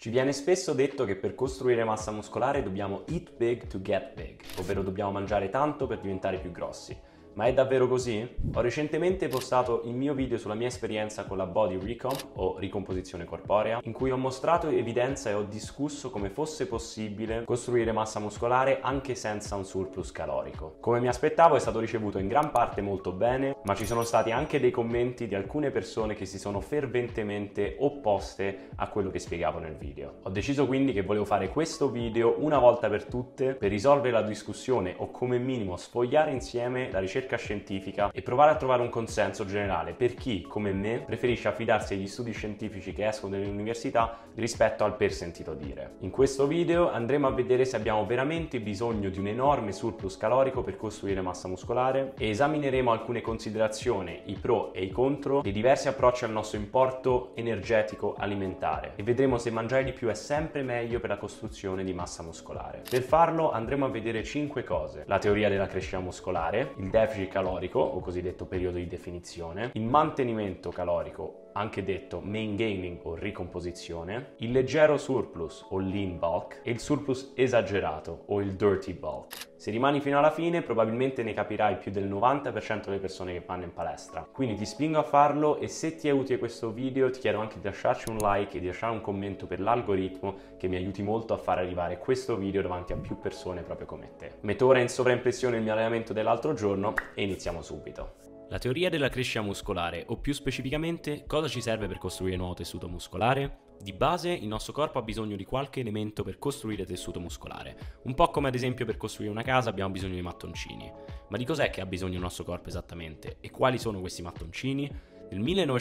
Ci viene spesso detto che per costruire massa muscolare dobbiamo eat big to get big, ovvero dobbiamo mangiare tanto per diventare più grossi. Ma è davvero così? Ho recentemente postato il mio video sulla mia esperienza con la body recomp o ricomposizione corporea, in cui ho mostrato evidenza e ho discusso come fosse possibile costruire massa muscolare anche senza un surplus calorico. Come mi aspettavo è stato ricevuto in gran parte molto bene, ma ci sono stati anche dei commenti di alcune persone che si sono ferventemente opposte a quello che spiegavo nel video. Ho deciso quindi che volevo fare questo video una volta per tutte per risolvere la discussione o come minimo sfogliare insieme la ricerca scientifica e provare a trovare un consenso generale per chi, come me, preferisce affidarsi agli studi scientifici che escono dalle università rispetto al per sentito dire. In questo video andremo a vedere se abbiamo veramente bisogno di un enorme surplus calorico per costruire massa muscolare e esamineremo alcune considerazioni, i pro e i contro dei diversi approcci al nostro importo energetico alimentare e vedremo se mangiare di più è sempre meglio per la costruzione di massa muscolare. Per farlo andremo a vedere 5 cose: la teoria della crescita muscolare, il deficit calorico o cosiddetto periodo di definizione, il mantenimento calorico anche detto main gaining o ricomposizione, il leggero surplus o lean bulk e il surplus esagerato o il dirty bulk. Se rimani fino alla fine probabilmente ne capirai più del 90% delle persone che vanno in palestra, quindi ti spingo a farlo e se ti è utile questo video ti chiedo anche di lasciarci un like e di lasciare un commento per l'algoritmo che mi aiuti molto a far arrivare questo video davanti a più persone proprio come te. Metto ora in sovraimpressione il mio allenamento dell'altro giorno e iniziamo subito. La teoria della crescita muscolare, o più specificamente, cosa ci serve per costruire nuovo tessuto muscolare? Di base, il nostro corpo ha bisogno di qualche elemento per costruire tessuto muscolare, un po' come ad esempio per costruire una casa abbiamo bisogno di mattoncini. Ma di cos'è che ha bisogno il nostro corpo esattamente? E quali sono questi mattoncini? Nel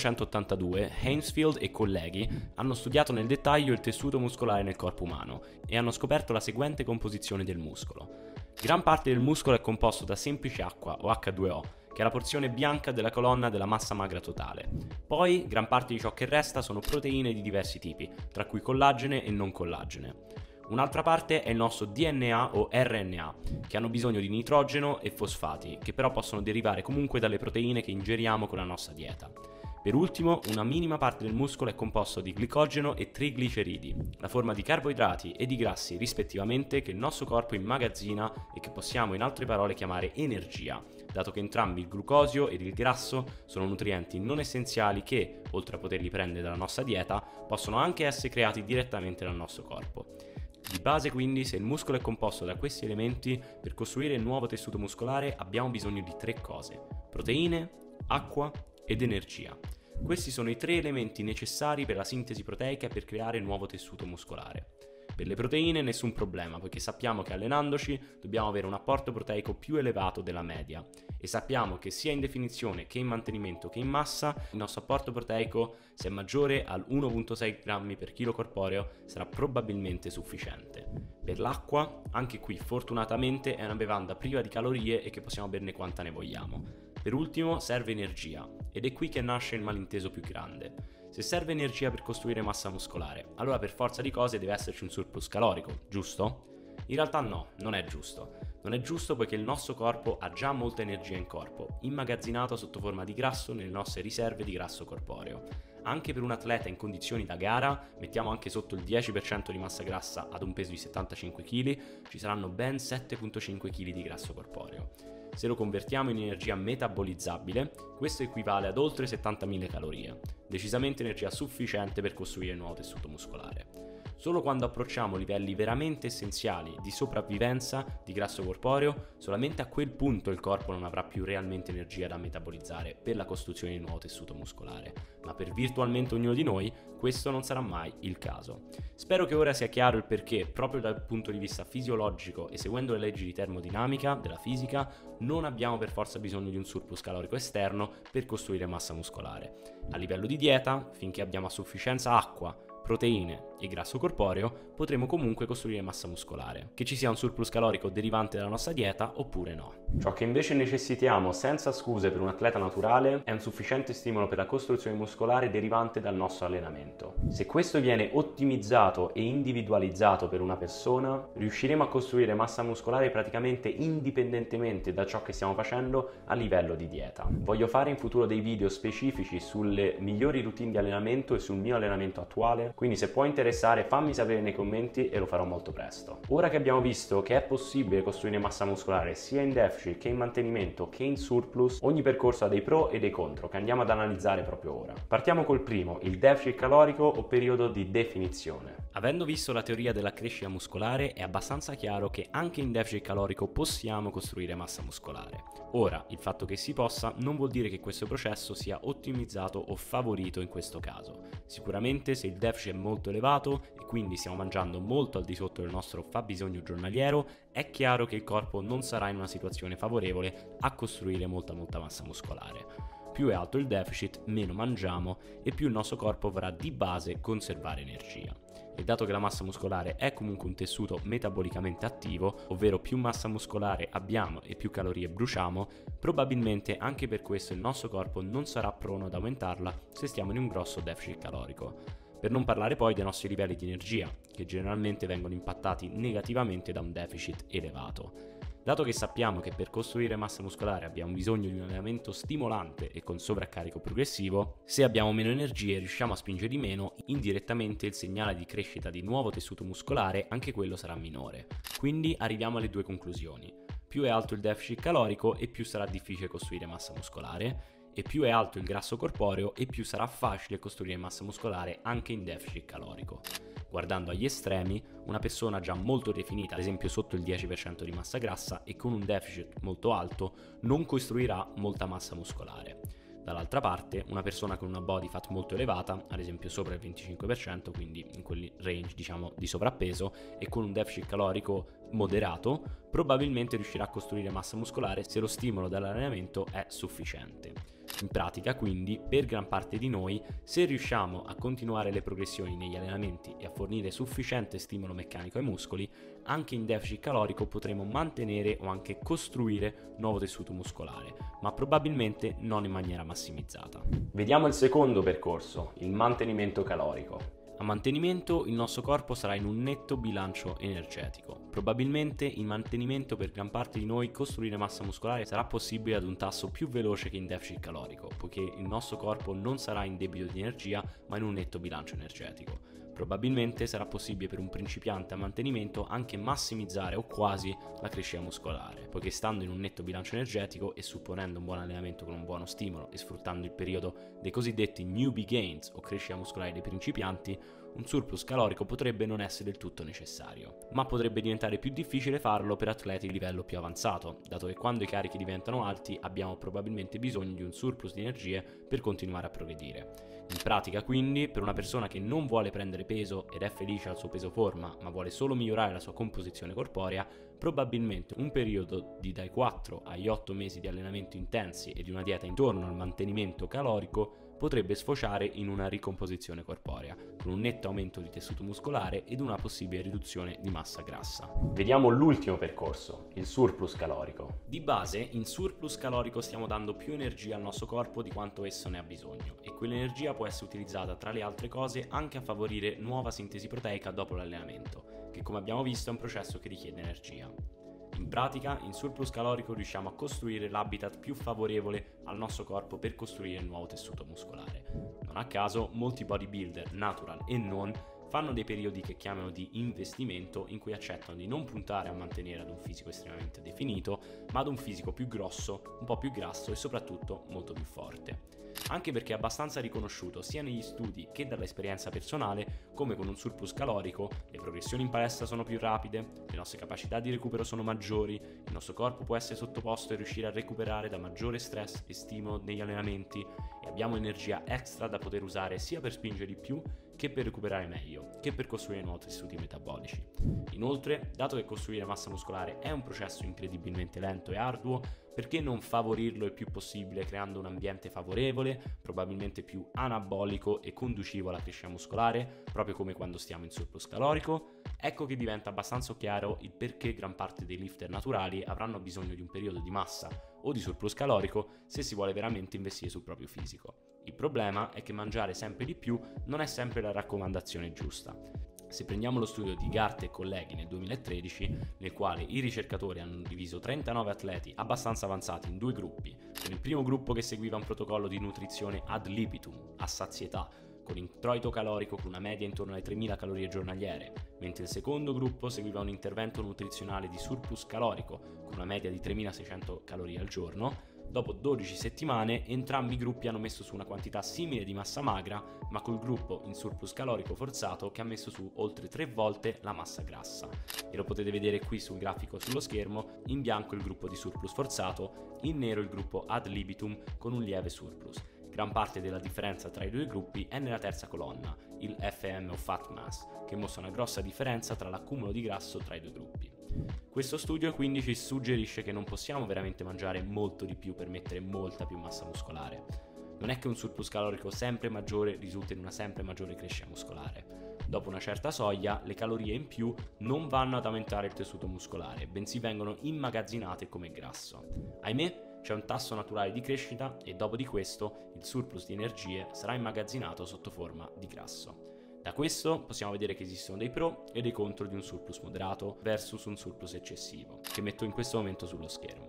1982 Hainsfield e colleghi hanno studiato nel dettaglio il tessuto muscolare nel corpo umano e hanno scoperto la seguente composizione del muscolo. Gran parte del muscolo è composto da semplice acqua o H2O, che è la porzione bianca della colonna della massa magra totale. Poi, gran parte di ciò che resta sono proteine di diversi tipi, tra cui collagene e non collagene. Un'altra parte è il nostro DNA o RNA, che hanno bisogno di nitrogeno e fosfati, che però possono derivare comunque dalle proteine che ingeriamo con la nostra dieta. Per ultimo, una minima parte del muscolo è composto di glicogeno e trigliceridi, la forma di carboidrati e di grassi rispettivamente che il nostro corpo immagazzina e che possiamo in altre parole chiamare energia, dato che entrambi il glucosio ed il grasso sono nutrienti non essenziali che, oltre a poterli prendere dalla nostra dieta, possono anche essere creati direttamente dal nostro corpo. Di base quindi, se il muscolo è composto da questi elementi, per costruire il nuovo tessuto muscolare abbiamo bisogno di 3 cose: proteine, acqua ed energia. Questi sono i 3 elementi necessari per la sintesi proteica e per creare il nuovo tessuto muscolare. Per le proteine nessun problema, poiché sappiamo che allenandoci dobbiamo avere un apporto proteico più elevato della media e sappiamo che sia in definizione che in mantenimento che in massa il nostro apporto proteico, se è maggiore al 1,6 grammi per chilo corporeo, sarà probabilmente sufficiente. Per l'acqua, anche qui fortunatamente è una bevanda priva di calorie e che possiamo berne quanta ne vogliamo. Per ultimo serve energia ed è qui che nasce il malinteso più grande. Se serve energia per costruire massa muscolare, allora per forza di cose deve esserci un surplus calorico, giusto? In realtà no, non è giusto. Non è giusto poiché il nostro corpo ha già molta energia in corpo, immagazzinato sotto forma di grasso nelle nostre riserve di grasso corporeo. Anche per un atleta in condizioni da gara, mettiamo anche sotto il 10% di massa grassa ad un peso di 75 kg, ci saranno ben 7,5 kg di grasso corporeo. Se lo convertiamo in energia metabolizzabile, questo equivale ad oltre 70.000 calorie, decisamente energia sufficiente per costruire il nuovo tessuto muscolare. Solo quando approcciamo livelli veramente essenziali di sopravvivenza di grasso corporeo, solamente a quel punto il corpo non avrà più realmente energia da metabolizzare per la costruzione di nuovo tessuto muscolare, ma per virtualmente ognuno di noi questo non sarà mai il caso. Spero che ora sia chiaro il perché, proprio dal punto di vista fisiologico e seguendo le leggi di termodinamica della fisica, non abbiamo per forza bisogno di un surplus calorico esterno per costruire massa muscolare. A livello di dieta, finché abbiamo a sufficienza acqua, proteine e grasso corporeo, potremo comunque costruire massa muscolare, che ci sia un surplus calorico derivante dalla nostra dieta oppure no. Ciò che invece necessitiamo senza scuse per un atleta naturale è un sufficiente stimolo per la costruzione muscolare derivante dal nostro allenamento. Se questo viene ottimizzato e individualizzato per una persona, riusciremo a costruire massa muscolare praticamente indipendentemente da ciò che stiamo facendo a livello di dieta. Voglio fare in futuro dei video specifici sulle migliori routine di allenamento e sul mio allenamento attuale, quindi se può interessare interessare fammi sapere nei commenti e lo farò molto presto. Ora che abbiamo visto che è possibile costruire massa muscolare sia in deficit che in mantenimento che in surplus, ogni percorso ha dei pro e dei contro che andiamo ad analizzare proprio ora. Partiamo col primo, il deficit calorico o periodo di definizione. Avendo visto la teoria della crescita muscolare, è abbastanza chiaro che anche in deficit calorico possiamo costruire massa muscolare. Ora, il fatto che si possa non vuol dire che questo processo sia ottimizzato o favorito in questo caso. Sicuramente se il deficit è molto elevato e quindi stiamo mangiando molto al di sotto del nostro fabbisogno giornaliero, è chiaro che il corpo non sarà in una situazione favorevole a costruire molta massa muscolare. Più è alto il deficit, meno mangiamo e più il nostro corpo vorrà di base conservare energia. E dato che la massa muscolare è comunque un tessuto metabolicamente attivo, ovvero più massa muscolare abbiamo e più calorie bruciamo, probabilmente anche per questo il nostro corpo non sarà pronto ad aumentarla se stiamo in un grosso deficit calorico. Per non parlare poi dei nostri livelli di energia, che generalmente vengono impattati negativamente da un deficit elevato. Dato che sappiamo che per costruire massa muscolare abbiamo bisogno di un allenamento stimolante e con sovraccarico progressivo, se abbiamo meno energie e riusciamo a spingere di meno, indirettamente il segnale di crescita di nuovo tessuto muscolare anche quello sarà minore. Quindi arriviamo alle due conclusioni. Più è alto il deficit calorico e più sarà difficile costruire massa muscolare, e più è alto il grasso corporeo e più sarà facile costruire massa muscolare anche in deficit calorico. Guardando agli estremi, una persona già molto definita, ad esempio sotto il 10% di massa grassa e con un deficit molto alto, non costruirà molta massa muscolare. Dall'altra parte, una persona con una body fat molto elevata, ad esempio sopra il 25%, quindi in quel range di sovrappeso, e con un deficit calorico moderato, probabilmente riuscirà a costruire massa muscolare se lo stimolo dall'allenamento è sufficiente. In pratica, quindi, per gran parte di noi, se riusciamo a continuare le progressioni negli allenamenti e a fornire sufficiente stimolo meccanico ai muscoli, anche in deficit calorico potremo mantenere o anche costruire nuovo tessuto muscolare, ma probabilmente non in maniera massimizzata. Vediamo il secondo percorso, il mantenimento calorico. A mantenimento il nostro corpo sarà in un netto bilancio energetico. Probabilmente in mantenimento per gran parte di noi costruire massa muscolare sarà possibile ad un tasso più veloce che in deficit calorico, poiché il nostro corpo non sarà in debito di energia ma in un netto bilancio energetico. Probabilmente sarà possibile per un principiante a mantenimento anche massimizzare o quasi la crescita muscolare, poiché stando in un netto bilancio energetico e supponendo un buon allenamento con un buono stimolo e sfruttando il periodo dei cosiddetti newbie gains o crescita muscolare dei principianti, un surplus calorico potrebbe non essere del tutto necessario, ma potrebbe diventare più difficile farlo per atleti di livello più avanzato, dato che quando i carichi diventano alti abbiamo probabilmente bisogno di un surplus di energie per continuare a progredire. In pratica, quindi, per una persona che non vuole prendere peso ed è felice al suo peso forma, ma vuole solo migliorare la sua composizione corporea, probabilmente un periodo di dai 4 agli 8 mesi di allenamento intensi e di una dieta intorno al mantenimento calorico potrebbe sfociare in una ricomposizione corporea, con un netto aumento di tessuto muscolare ed una possibile riduzione di massa grassa. Vediamo l'ultimo percorso, il surplus calorico. Di base, in surplus calorico stiamo dando più energia al nostro corpo di quanto esso ne ha bisogno, e quell'energia può essere utilizzata tra le altre cose anche a favorire nuova sintesi proteica dopo l'allenamento, che come abbiamo visto è un processo che richiede energia. In pratica, in surplus calorico riusciamo a costruire l'habitat più favorevole al nostro corpo per costruire il nuovo tessuto muscolare. Non a caso, molti bodybuilder, natural e non, fanno dei periodi che chiamano di investimento in cui accettano di non puntare a mantenere ad un fisico estremamente definito, ma ad un fisico più grosso, un po' più grasso e soprattutto molto più forte. Anche perché è abbastanza riconosciuto sia negli studi che dall'esperienza personale come con un surplus calorico le progressioni in palestra sono più rapide, le nostre capacità di recupero sono maggiori, il nostro corpo può essere sottoposto e riuscire a recuperare da maggiore stress e stimolo negli allenamenti e abbiamo energia extra da poter usare sia per spingere di più che per recuperare meglio, che per costruire nuovi tessuti metabolici. Inoltre, dato che costruire massa muscolare è un processo incredibilmente lento e arduo, perché non favorirlo il più possibile creando un ambiente favorevole, probabilmente più anabolico e conducivo alla crescita muscolare, proprio come quando stiamo in surplus calorico? Ecco che diventa abbastanza chiaro il perché gran parte dei lifter naturali avranno bisogno di un periodo di massa o di surplus calorico se si vuole veramente investire sul proprio fisico. Il problema è che mangiare sempre di più non è sempre la raccomandazione giusta. Se prendiamo lo studio di Gart e colleghi nel 2013, nel quale i ricercatori hanno diviso 39 atleti abbastanza avanzati in due gruppi, con il primo gruppo che seguiva un protocollo di nutrizione ad libitum, a sazietà, con introito calorico con una media intorno alle 3000 calorie giornaliere, mentre il secondo gruppo seguiva un intervento nutrizionale di surplus calorico con una media di 3600 calorie al giorno. Dopo 12 settimane entrambi i gruppi hanno messo su una quantità simile di massa magra, ma col gruppo in surplus calorico forzato che ha messo su oltre 3 volte la massa grassa. E lo potete vedere qui sul grafico sullo schermo, in bianco il gruppo di surplus forzato, in nero il gruppo ad libitum con un lieve surplus. Gran parte della differenza tra i due gruppi è nella terza colonna, il FM o Fat Mass, che mostra una grossa differenza tra l'accumulo di grasso tra i due gruppi. Questo studio quindi ci suggerisce che non possiamo veramente mangiare molto di più per mettere molta più massa muscolare. Non è che un surplus calorico sempre maggiore risulta in una sempre maggiore crescita muscolare. Dopo una certa soglia, le calorie in più non vanno ad aumentare il tessuto muscolare, bensì vengono immagazzinate come grasso. Ahimè, c'è un tasso naturale di crescita e dopo di questo il surplus di energie sarà immagazzinato sotto forma di grasso. Da questo possiamo vedere che esistono dei pro e dei contro di un surplus moderato versus un surplus eccessivo, che metto in questo momento sullo schermo.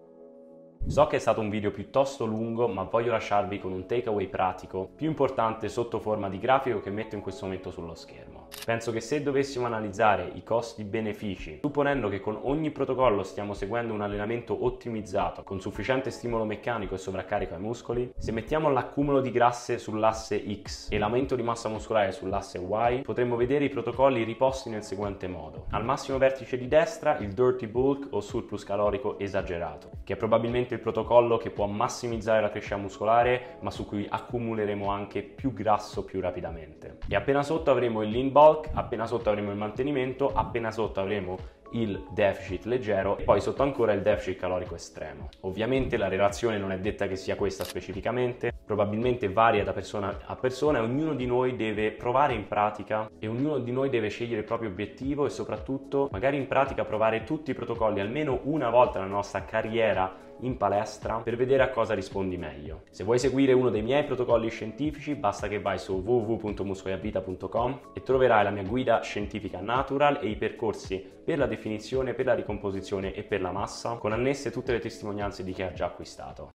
So che è stato un video piuttosto lungo, ma voglio lasciarvi con un takeaway pratico più importante sotto forma di grafico che metto in questo momento sullo schermo. Penso che se dovessimo analizzare i costi-benefici, supponendo che con ogni protocollo stiamo seguendo un allenamento ottimizzato, con sufficiente stimolo meccanico e sovraccarico ai muscoli, se mettiamo l'accumulo di grasse sull'asse X e l'aumento di massa muscolare sull'asse Y, potremmo vedere i protocolli riposti nel seguente modo. Al massimo vertice di destra il dirty bulk o surplus calorico esagerato, che è probabilmente il protocollo che può massimizzare la crescita muscolare, ma su cui accumuleremo anche più grasso più rapidamente. E appena sotto avremo il lean bulk, appena sotto avremo il mantenimento, appena sotto avremo il deficit leggero e poi sotto ancora il deficit calorico estremo. Ovviamente la relazione non è detta che sia questa specificamente, probabilmente varia da persona a persona e ognuno di noi deve provare in pratica e ognuno di noi deve scegliere il proprio obiettivo e soprattutto magari in pratica provare tutti i protocolli almeno una volta nella nostra carriera in palestra per vedere a cosa rispondi meglio. Se vuoi seguire uno dei miei protocolli scientifici basta che vai su www.muscoliavita.com e troverai la mia guida scientifica natural e i percorsi per la definizione, per la ricomposizione e per la massa con annesse tutte le testimonianze di chi ha già acquistato.